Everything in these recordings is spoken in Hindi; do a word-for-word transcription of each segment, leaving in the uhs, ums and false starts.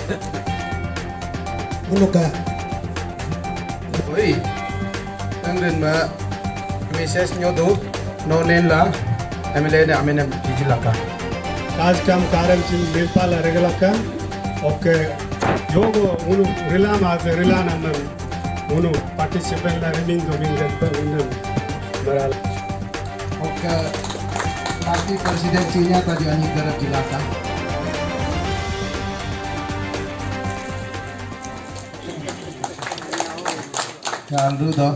Munuka. Oi. Tangden ma Missus Nyodo Nonela M L A ne amene dijilaka. Tajkam karam chin Nepal regalaka. Okay. Yogo unu rilama rilana nam unu participant la remin do bingat pa unam maral. Okay. Parti presidensinya tadi ani garap jilaka. Lalu dah.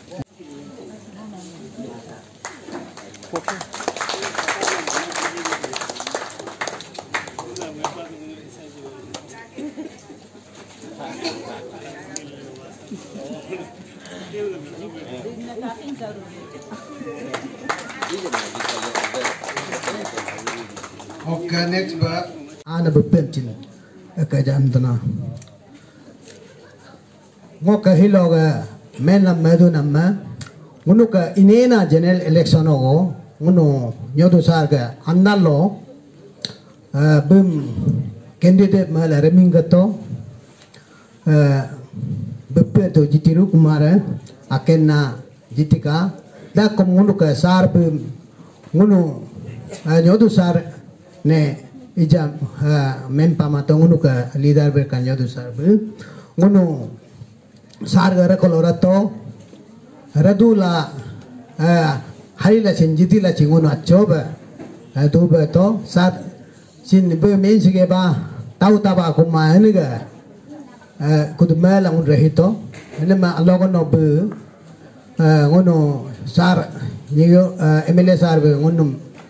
Okay, next ba? Ana bepentin kerajaan tanah. Ngoka hiloga menam madu nama. Ngunuka inena general election ogo. Ngunu nyodo sarga andalo. Bim candidate mala remingato. Bepeto jitiru kumara akenna jitika. Da kom ngunuka sar bim ngunu nyodo sar ne ija men pamato ngunu ka leader ber kanyo du sar ngunu sar gara kolorato radula hari la chinjiti la chingunu achoba du ba to sar sin be men sige ba tau taba kuma ne ga kudma la ngun rahito ne ma alogo no be ngunu sar niyo M L A sar be ngunu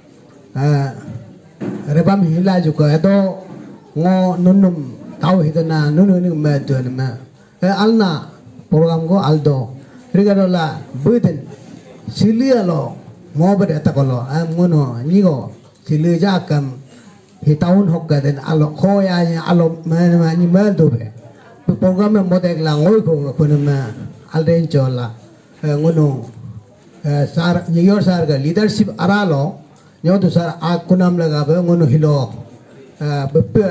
Rebam hila juga itu ngo nunum tahu itu na nunu ini madu nama alna program ko aldo rigarola buden silia lo mau berita kalau ngono nigo silia jakam hitahun hokka dan alo koya alo mana ni madu be program yang model langoi ko ko nama alden jola ngono sar niyor sar ga leadership aralo nyodo sar aku nam laga ba ngono hilo bepe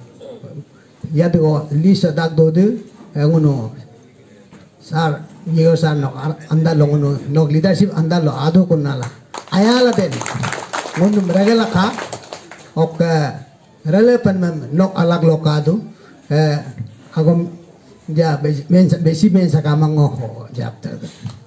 yadgo lisa dak dode ngono sar nyo sar no anda lo ngono no leadership anda lo adu kunala ayala den ngono regala ka ok relevan mem nok alag lokado agom ja besi men sakamang ngo jap ter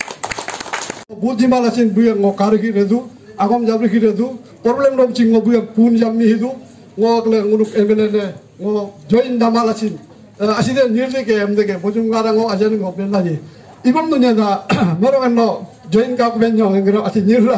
budi malasin buya ngo kargi redu agam jabri kiredu problem rom cing ngo buya pun jammi hidu ngo kle ngunuk emelene ngo join damalasin aside nirde ke emde ke bojum gara ngo ajan ngo benlaji ibam dunya da mero no join ka ko benyo ngero ati nirra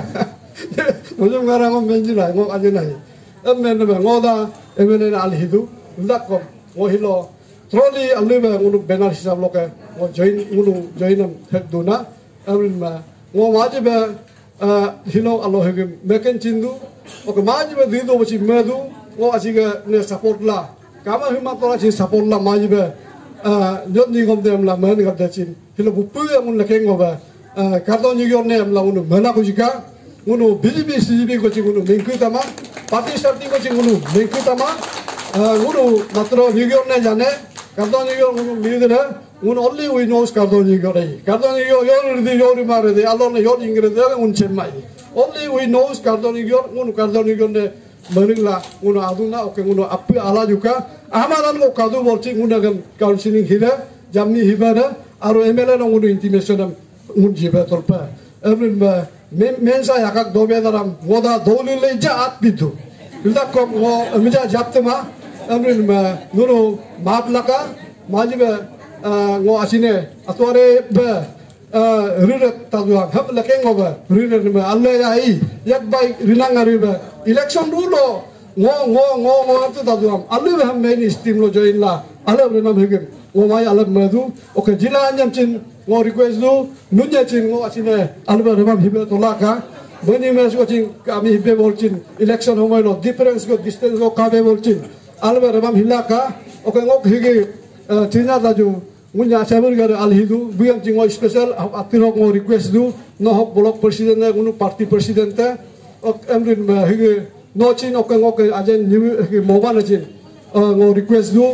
bojum gara ngo benjila ngo ajanai emene ngo da emelene al hidu ndak ko ngo hilo troli alebe ngunuk benar hisab loke ngo join ngunu joinam heduna amrin ma ngo wajibe hilo Allah hegem meken cindu oke majibe dido baci medu ngo asiga ne support la kama hima tola ci support la majibe jot ni gom dem la men gam dacin hilo bupu yang un leke ngoba kardo ni yor ne la unu mena ko jika unu B J P C J P ko ci unu mengku tama parti sarti ko ci unu mengku tama unu matro ni yor ne jane kardo ni yor unu midere un only we knows kardo ni yor ai kardo ni yor yor di yor mare de Allah ne yor ingre de un chemai only we knows kardo ni yor un kardo ni yor ne meningla un aduna oke un api ala juga amalan ko kadu bolci un agam counseling hira jamni hibara aro M L A no un intimation un jiba tolpa every mensa yakak dobe daram moda doli le jaat bidu ilda kom ngo mija japtema every nuno maplaka majiba ngo asine atware be riret taduang hab lake ngoba riret me alle ai yak bai rinang ariba election dulo ngo ngo ngo ngo atu taduang alle be ham main steam lo join la alle be nam hegem ngo mai alle madu oke jila anjam chin ngo request du nunya chin ngo asine alle be ram hibe tolaka bani mes ko chin kami hibe bol chin election homai lo difference ko distance ko kabe bol chin alle be ram hilaka oke ngo hege Tina taju munya sabar gara alhidu buyang jingo special atirok ngo request du no hok block president na gunu party president ta ok emrin ma hige no chin ok ngo ke ajen niu hige moban chin ngo request du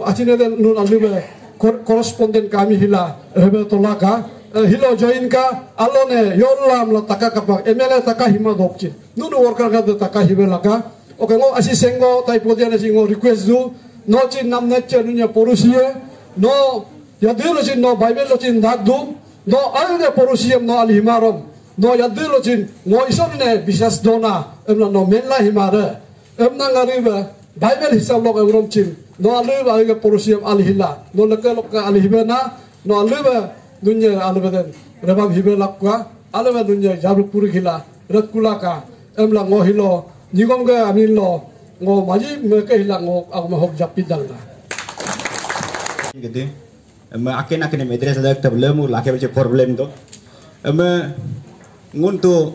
Acine den nun alibe koresponden kami hila rebe tolaka hilo join ka alone yolam la taka kapak emele taka hima dopchi nunu worker ka de taka hibe laka oke ngo asi sengo tai podiane singo request du no chin nam net chenunya porusie no yadelo chin no bible chin dadu no alde porusie no ali himarom no yadelo chin no isonne bisas dona emla no menla himare emna ngariba bible hisab lok eurom chin no aliba alge porusie ali hila no leke lok ali hibena no aliba dunia albeden rebab hibe lakwa alba dunia jabru puri hila ratkulaka emla ngo hilo nigom ga amilo ngo maji me ke hila ngo ak ma hok japidal na gede ma aken aken medres ada problemu lake bel problem to ama nguntu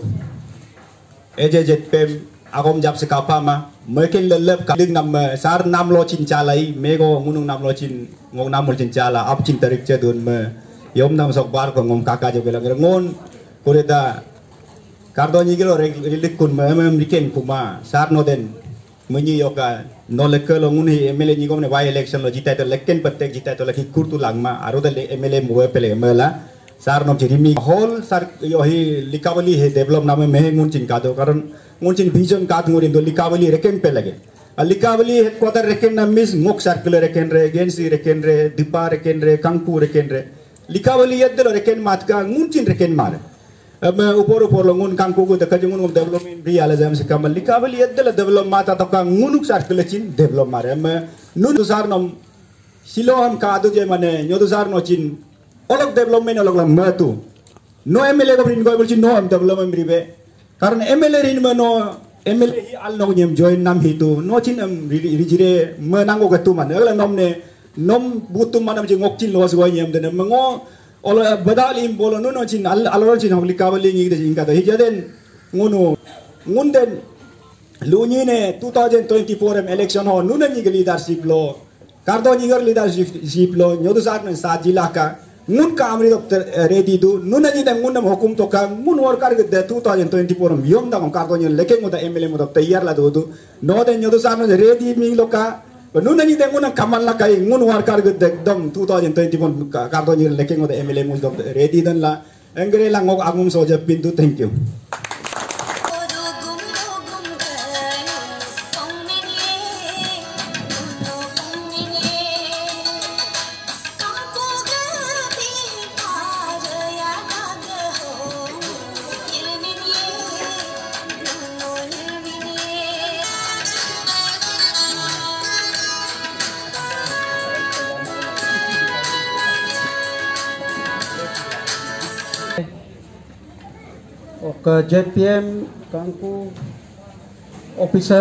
eje jet pem akom jap sekapa ma meken lelep kaling nam sar nam lo cincalai mego ngunung nam lo cin ngong nam lo cincala ap cin tarik cedun me yom nam sok bar ko ngom kaka jo belang ngon kureda kardo nyigilo rilik kun me mem liken kuma sar no den menyi yoga no lekelo nguni emele nyigom ne by election lo jita to lekken patek jita to laki kurtu langma aro de emele mo pele mela sar no jirimi hol sar yo hi likawali he develop name me ngun cin kado karon ngun cin vision kad nguri do likawali reken pe lage likawali headquarter reken na mis ngok circular reken re agency reken re dipa reken re kangpu reken re likawali yeddelo reken matka ngun cin reken mare अब ऊपर ऊपर लोगों ने कांगो को देखा जो उनको डेवलपमेंट भी आले जाम से कमल लिखा वाली यद्दल डेवलप माता तो का मुनुक सर्कल चिन डेवलप मारे हम नुन सार नम सिलो हम कादु जे माने न्योदु सार नो चिन अलग डेवलपमेंट अलग लम मतु नो एमएलए को रिन को बोल चिन नो हम डेवलपमेंट रिबे कारण एमएलए रिन में नो एमएलए ही आल नो न्यम जॉइन नाम हितु नो चिन हम रिजिरे menanggo ketu माने अगला नम ने नम बुतु माने चिन ngok चिन लो सगoi न्यम देने मंगो Olo badal im bolo nuno chin al alor chin hogli kawali ngi de inga da hijaden ngunu ngunden lunyi ne twenty twenty-four em election ho nuno ni leadership lo kardo ni gar leadership lo nyodu sar ne sa jila ka ngun ka amri dokter ready du nuno ni de ngun hukum to ka ngun workar ge de twenty twenty-four em yom da kardo ni leke mo da mle mo da tayar la do du no de nyodu sar ne ready mi lo ka Nuna ni dengun ang kamal la kay ngun workar gud dam twenty twenty-one kardo ni leking mo da M L A mo da ready dan la engre lang ngok agum soja pintu thank you Oke J P M kangku officer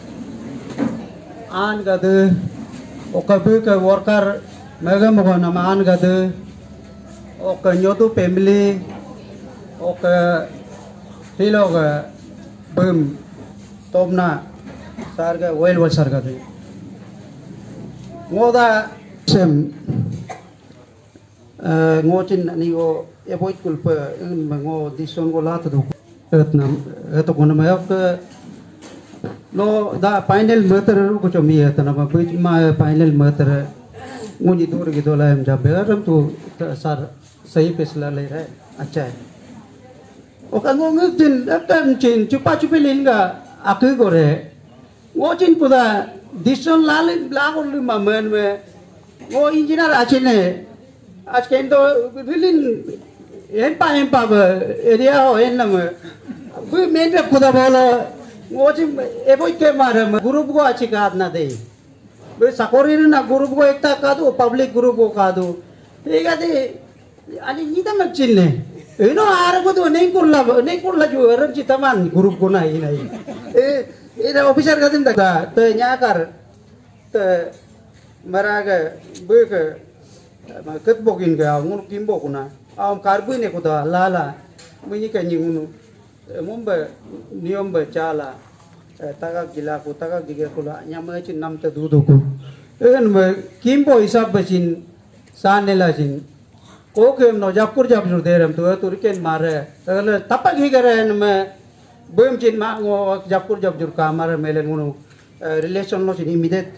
an gade oke bu ke worker mega moga nama an gade oke nyotu family oke hilo ke bum tomna sarga well well sarga de ngoda sem ngocin ni go avoid kulpa ngo dison go lat do etnam eto kono ma ok lo da final meter ko chomi etna ma bit ma final meter nguni dur gi dola em jabe ram tu sar sahi pesla le re acha hai ok ngo ngin akan chin chupa chupilin ga aku gore ngocin puda dison lal lagol ma men me ngo engineer achine आज के तो विलिन एन पा एन पा एरिया हो एन नम वो मेन रे खुदा बोलो वो जी एवोई के मारे ग्रुप को अच्छी काट ना दे वो सकोरी ना ग्रुप को एकता कादो पब्लिक ग्रुप को कादो ठीक है दे अने नीता मत चिल्ले इनो आरे को तो नहीं कुल्ला नहीं कुल्ला जो रन चितामान ग्रुप को ना ही नहीं ए ये ऑफिसर का दिन तक तो यहाँ कर तो मरा के बुक ket bokin ga ngun kimbo kuna am karbu ne kuda lala muni ka nyingunu mumba niomba chala tagak jila ku tagak diger kula nyama chin nam ta du du ku en me kimbo hisab bachin sanela chin ko kem no japur japur deram tu turken mare agar tapak hi gare en me bum chin ma ngo japur japur ka mare melen ngunu relation no chin immediate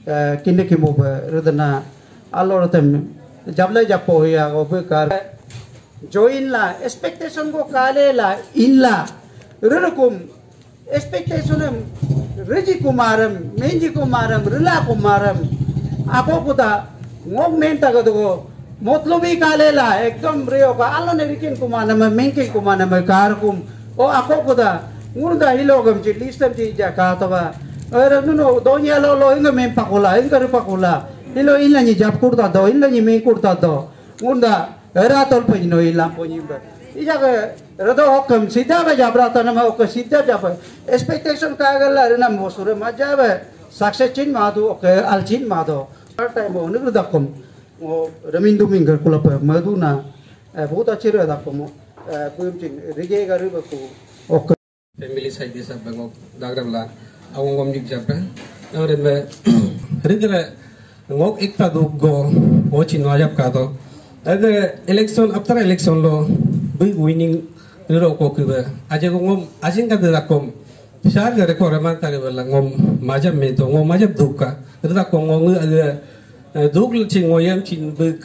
kini kimu be redana alor tem jable japo ya go be kar join la expectation go kale la illa rerukum expectation em reji kumaram menji kumaram rila kumaram ako puta ngok menta go do motlobi kale la ekdom reo ka alon erikin kumana me menki kumana me kar kum o ako puta ngunda hilogam chi listam chi jakata ba era nuno donya lo lo inga mem pakula inga pakula hilo illa ni jap kurta do illa ni me kurta do ngunda era tol pe no illa po ni ba ija ke rado hokam sida ba jabra ta na ok sida jab expectation ka gala rena mosure ma jabe success chin ma do ok al chin ma do time mo nu da kom o ramindu mingar kula pe maduna बहुत अच्छे रहा था कमो पुम चिंग रिगे गारू बको okay family side desa bangok dagrabla awong gom jik japra awren be rigre ngok ekta du go ochin wajab ka to ade election after election lo big winning ro ko ke aje ngom ajing ka da kom shar gare ko raman ta bela ngom majab me to ngom majab duka da ko ngom ade duk ching ngoyam chin big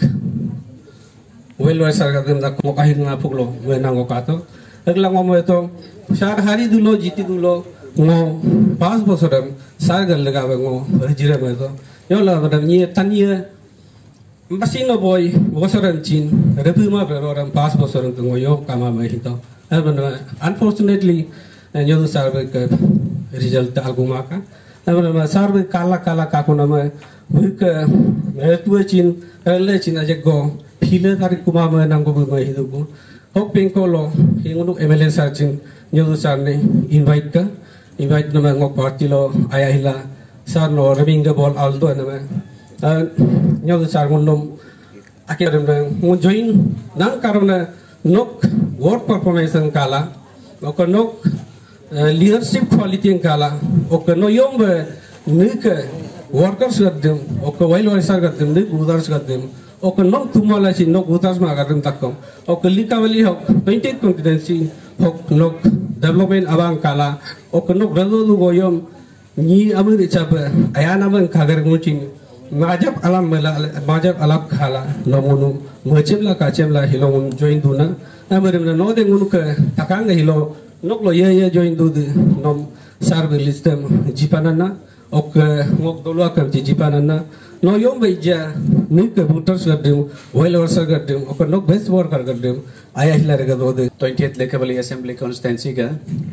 well well sar gadem da ko kahin na puglo we nango ka to agla ngom to sar hari dulo jiti dulo ngo pass bosoram sar gal laga ngo jire me to yo la badam ni tanye masino boy bosoram chin repu ma beroram pass bosoram to yo kama me hito unfortunately yo sar ke result alguma ka na sar be kala kala ka ko na me ke tu chin le chin aje go phile tari kuma me nango be me hidu ko hok ping ko lo hingu M L A searching nyu sar ne invite ka invite na ngok party lo aya hila sar no raving ga ball aldo na me nyu sar ngom akiram na ngu join nang karona nok work performance kala ok nok leadership quality kala ok no yong be nik workers gadem ok while workers gadem nik udars gadem ok nok tumala si nok udars ma gadem takom ok likawali hok twenty competency hok nok development abang kala ok nok rado du goyom ni amir chabe ayana ban kagar ngucin majab alam mala majab alap khala lomunu machemla kachemla hilong join duna amarim na no de ngunu ka takanga hilo nok lo ye ye join du nom sarbe listem jipanana ok ngok dolo ka jipanana no yom beja nik voters gadem while workers gadem ok nok best worker gadem aya hila rega do de twentieth Lekavali assembly constituency ka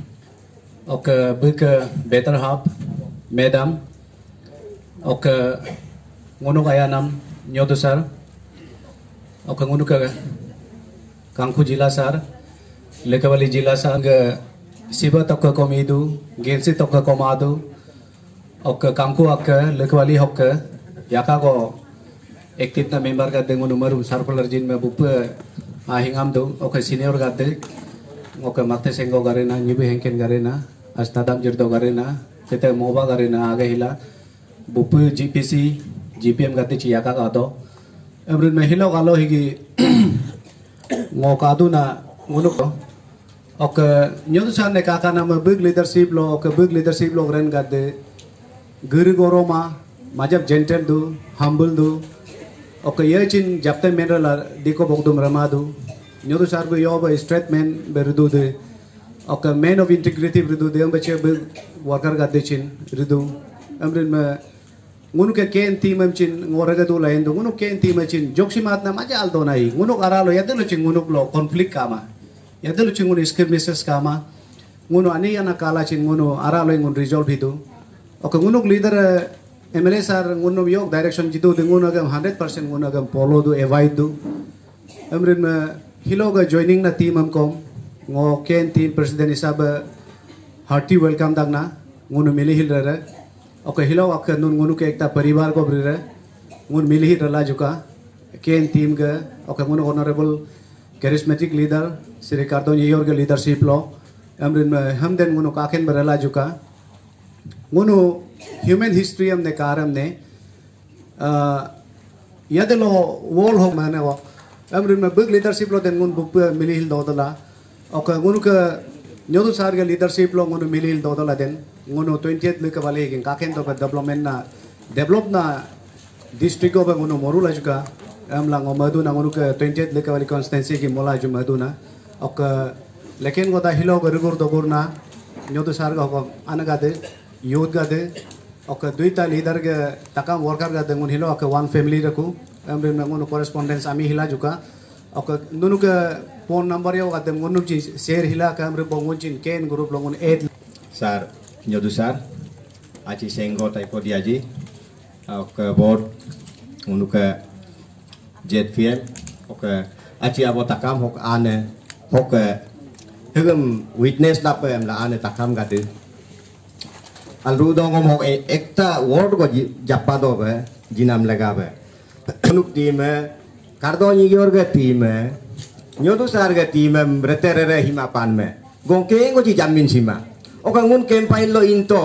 ok bik better hub medam ok ngono kaya nam nyodo sar ok ngono ka kangku jila sar Lekavali jila sar ga siba tokka komidu gensi tokka komadu ok kangku ak Lekavali hok yaka ko ektit na member ka dengo numero circular jin me bupe ahingam do ok senior ka de ok makte sengo garena nyibe henken garena astadam jirdo garena tete moba garena age hila bupe G P C G P M gati chi yaka ka do emrin me hilo galo higi ngo kadu na ngunu ko ok nyodu san ne kaka na me big leadership lo ok big leadership lo ren gade guru goroma majab gentle do humble do ok ye chin japte menra diko bogdum ramadu nyodu sar be yoba straight man berudu de ok man of integrity berudu de ambache big worker gade chin rudu amrin me ngunu ke ken team am chin ngoraga do lain do ngunu ken team chin joksimat na maja aldo nai ngunu aralo yadelo chin ngunu lo conflict kama yadelo chin ngunu skirmishes kama ngunu ani ana kala chin ngunu aralo ngun resolve hidu ok ngunu leader M L A sar ngunu yok direction jitu de ngunu agam one hundred percent ngunu agam follow do avoid do amrin me hiloga joining na team am kom ngo ken team president isab hearty welcome dagna ngunu mili hil rere ok hilo ak nun ngunu ke ekta paribar ko brire ngun mili hil rela juga ken team ga ok ngunu honorable charismatic leader Sri Ricardo Nyor ga leadership lo amrin me hamden ngunu kaken berela juga ngunu human history am ne karam ne yadelo wall ho mane wa amrin me big leadership lo den ngun bup mili hil dodala ok ngunu ka nyodu sar ga leadership lo ngunu mili hil dodala den ngunu twentieth Lekavali gin kaken do development na develop na district ko bang uno moru la juga am lang madu na uno ke twentieth lekawali constituency ki mola ju madu na ok lekin ko ta hilo gurgur dogur na nyodu sar ko anaga de youth ga de ok duita leader ke takam worker ga de ngun hilo ok one family raku am rin ngun correspondence ami hila juga ok nunu ke phone number yo ga de ngun ji share hila ka am rin bongun chin ken group longun eight sar nyodu sar aci senggo tai po diaji ok board nunu ke jet fiel ok aci abo takam hok ane hok hugum witness dap em la ane takam ga de alru dong ngom hok ekta word ko jappa do be jinam lega be nuk team kardo ni yor ge team nyodu sar ge team retere hima pan me gongke ngo ji jamin sima ok ngun campaign lo into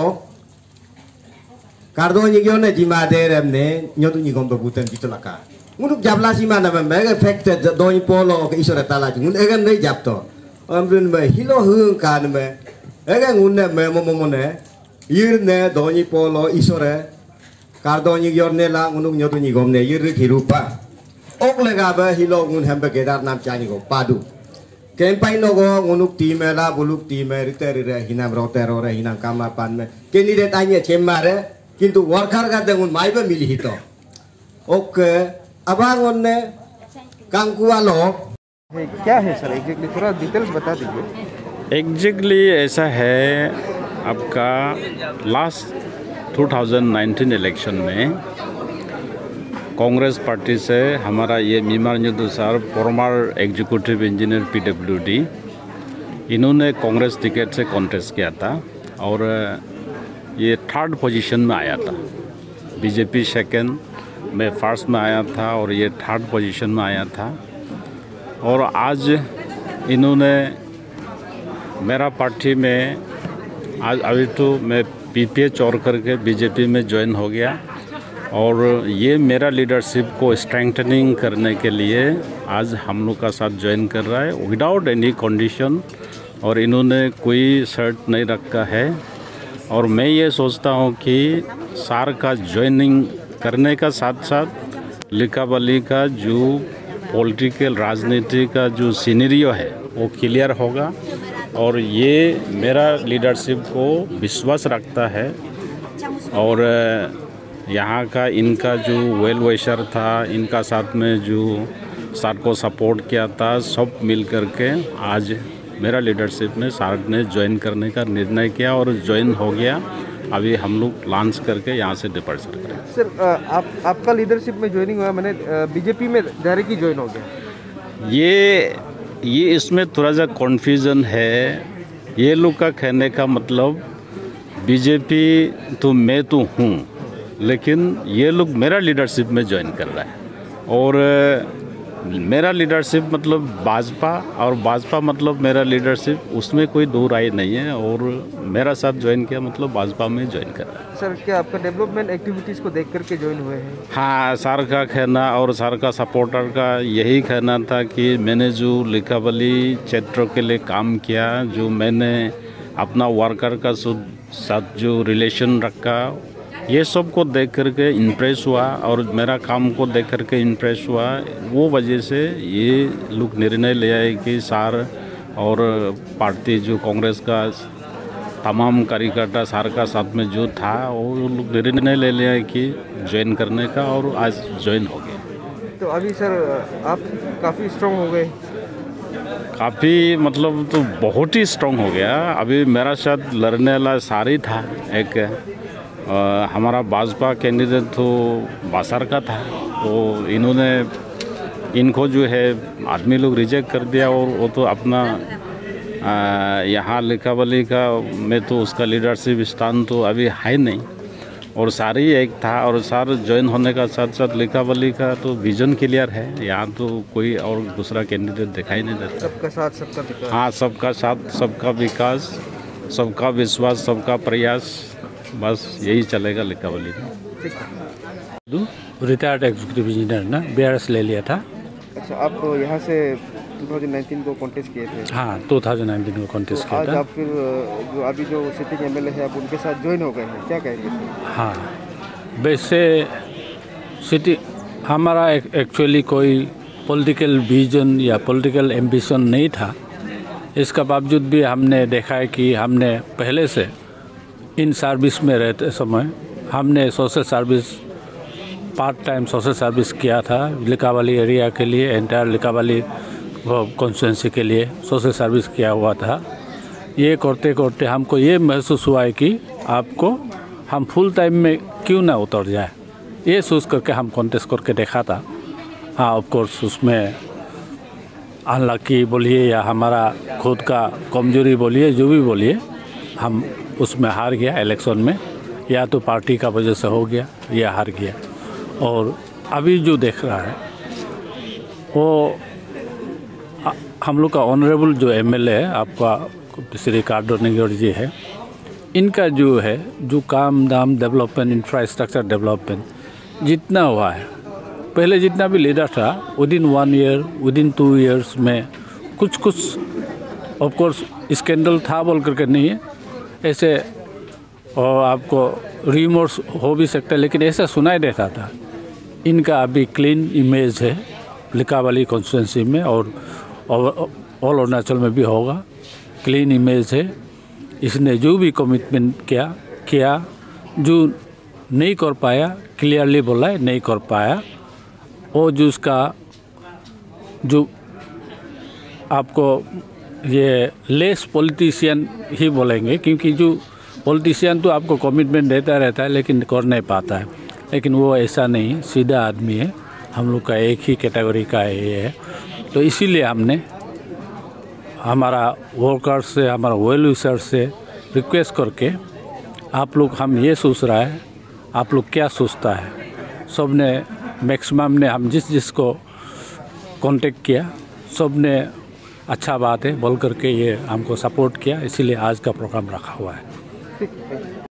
kardo ni yor ne jima de remne nyodu ni gom do buten ditulaka ngunuk jabla sima na me ge fact do ni polo ke isore tala ngun egan nei japto amrun me hilo hung kan me egan ngun ne me mo mo ne yir ne do ni polo isore kardo ni yor ne la ngunuk nyodu ni gom ne yir khirupa ok lega ba hilo ngun hambe gedar nam chani go padu campaign no go ngunuk team la buluk team rite rite hinam rotero re hinam kama pan me candidate anya chemare kintu worker ga de ngun mai ba mili hito ok abang onne kangkua lo क्या है सर एग्जैक्टली थोड़ा डिटेल्स बता दीजिए। एग्जैक्टली ऐसा है आपका लास्ट दो हज़ार उन्नीस इलेक्शन में कांग्रेस पार्टी से हमारा ये मीमार न्योदु sir former executive engineer PWD इन्होंने कांग्रेस टिकट से कॉन्टेस्ट किया था और ये थर्ड पोजीशन में आया था। बीजेपी सेकंड में फर्स्ट में आया था और ये थर्ड पोजीशन में आया था। और आज इन्होंने मेरा पार्टी में आज अभी तो मैं पीपीए छोड़ करके बीजेपी में ज्वाइन हो गया और ये मेरा लीडरशिप को स्ट्रेंथनिंग करने के लिए आज हम लोग का साथ ज्वाइन कर रहा है विदाउट एनी कंडीशन और इन्होंने कोई शर्त नहीं रखा है। और मैं ये सोचता हूँ कि सार का ज्वाइनिंग करने का साथ साथ लिकाबाली का जो पॉलिटिकल राजनीति का जो सीनरियो है वो क्लियर होगा और ये मेरा लीडरशिप को विश्वास रखता है। और यहाँ का इनका जो वेल विशर था, इनका साथ में जो सार को सपोर्ट किया था, सब मिल करके आज मेरा लीडरशिप में सार ने ज्वाइन करने का निर्णय किया और ज्वाइन हो गया। अभी हम लोग लॉन्च करके यहाँ से डिपार्चर करेंगे। सर आप आपका लीडरशिप में ज्वाइनिंग हुआ, मैंने बीजेपी में डायरेक्टली ज्वाइन हो गया। ये ये इसमें थोड़ा सा कन्फ्यूज़न है। ये लोग का कहने का मतलब बीजेपी तो मैं तो हूँ, लेकिन ये लोग मेरा लीडरशिप में ज्वाइन कर रहा है और मेरा लीडरशिप मतलब भाजपा और भाजपा मतलब मेरा लीडरशिप, उसमें कोई दो राय नहीं है। और मेरा साथ ज्वाइन किया मतलब भाजपा में ज्वाइन कर रहा है। सर क्या आपका डेवलपमेंट एक्टिविटीज़ को देख करके ज्वाइन हुए हैं? हाँ, सर का कहना और सर का सपोर्टर का यही कहना था कि मैंने जो लिकाबाली क्षेत्र के लिए काम किया, जो मैंने अपना वर्कर का साथ जो रिलेशन रखा, ये सब को देख करके इम्प्रेस हुआ और मेरा काम को देख करके इम्प्रेस हुआ। वो वजह से ये लोग निर्णय ले आए कि सार और पार्टी जो कांग्रेस का तमाम कार्यकर्ता सार का साथ में जो था वो लोग निर्णय ले लिया कि ज्वाइन करने का और आज ज्वाइन हो गए। तो अभी सर आप काफ़ी स्ट्रॉन्ग हो गए? काफ़ी मतलब तो बहुत ही स्ट्रॉन्ग हो गया। अभी मेरा साथ लड़ने वाला सारी था, एक आ, हमारा भाजपा कैंडिडेट तो बासर का था, तो इन्होंने इनको जो है आदमी लोग रिजेक्ट कर दिया और वो तो अपना यहाँ लिकाबाली का में तो उसका लीडरशिप स्थान तो अभी है नहीं और सारी एक था। और सार ज्वाइन होने का साथ साथ लिकाबाली का तो विजन क्लियर है, यहाँ तो कोई और दूसरा कैंडिडेट दिखाई नहीं देता। सबका साथ सबका विकास। हाँ, सबका साथ सबका विकास, सबका विश्वास, सबका प्रयास, बस यही चलेगा लिकाबाली में। रिटायर्ड एग्जीक्यूटिव इंजीनियर ना बी आर एस ले लिया था। अच्छा, आप यहाँ से दो हज़ार उन्नीस को कॉन्टेस्ट किए थे? हाँ, दो हज़ार उन्नीस को कॉन्टेस्ट किया आज था। आप फिर जो अभी जो सिटिंग एमएलए है आप उनके साथ ज्वाइन हो गए हैं, क्या कहेंगे? हाँ, वैसे सिटी हमारा एक्चुअली कोई पॉलिटिकल विजन या पॉलिटिकल एम्बिशन नहीं था। इसका बावजूद भी हमने देखा है कि हमने पहले से इन सर्विस में रहते समय हमने social service part time social service किया था। लिकावाली एरिया के लिए, एंटायर लिकावाली कॉन्स्टिट्यूंसी के लिए सोशल सर्विस किया हुआ था। ये करते करते हमको ये महसूस हुआ है कि आपको हम फुल टाइम में क्यों ना उतर जाए। ये सोच करके हम कॉन्टेस्ट करके देखा था। हाँ, ऑफ कोर्स उसमें अनलकी बोलिए या हमारा खुद का कमजोरी बोलिए, जो भी बोलिए, हम उसमें हार गया इलेक्शन में। या तो पार्टी का वजह से हो गया या हार गया। और अभी जो देख रहा है वो हम लोग का ऑनरेबल जो एमएलए है आपका श्री कार्डो निगोर जी है, इनका जो है जो काम दाम डेवलपमेंट, इंफ्रास्ट्रक्चर डेवलपमेंट जितना हुआ है, पहले जितना भी लीडर था within one year within two years में कुछ कुछ ऑफ कोर्स स्कैंडल था बोल करके नहीं है, ऐसे और आपको रिमोर्स हो भी सकता है, लेकिन ऐसा सुनाई देता था। इनका अभी क्लीन इमेज है लिकावाली कॉन्स्टिट्यूंसी में और ऑल अरुणाचल में भी होगा। क्लीन इमेज है। इसने जो भी कमिटमेंट किया किया जो नहीं कर पाया, क्लियरली बोला है नहीं कर पाया। और जो उसका जो आपको ये लेस पॉलिटिशियन ही बोलेंगे, क्योंकि जो पॉलिटिशियन तो आपको कमिटमेंट देता रहता है लेकिन कर नहीं पाता है, लेकिन वो ऐसा नहीं, सीधा आदमी है। हम लोग का एक ही कैटेगरी का ये है। तो इसीलिए हमने हमारा वर्कर्स से, हमारा वेल विशर से रिक्वेस्ट करके आप लोग, हम ये सोच रहा है, आप लोग क्या सोचता है। सब ने मैक्सिमम ने हम जिस जिसको कांटेक्ट किया सब ने अच्छा बात है बोल करके ये हमको सपोर्ट किया। इसीलिए आज का प्रोग्राम रखा हुआ है।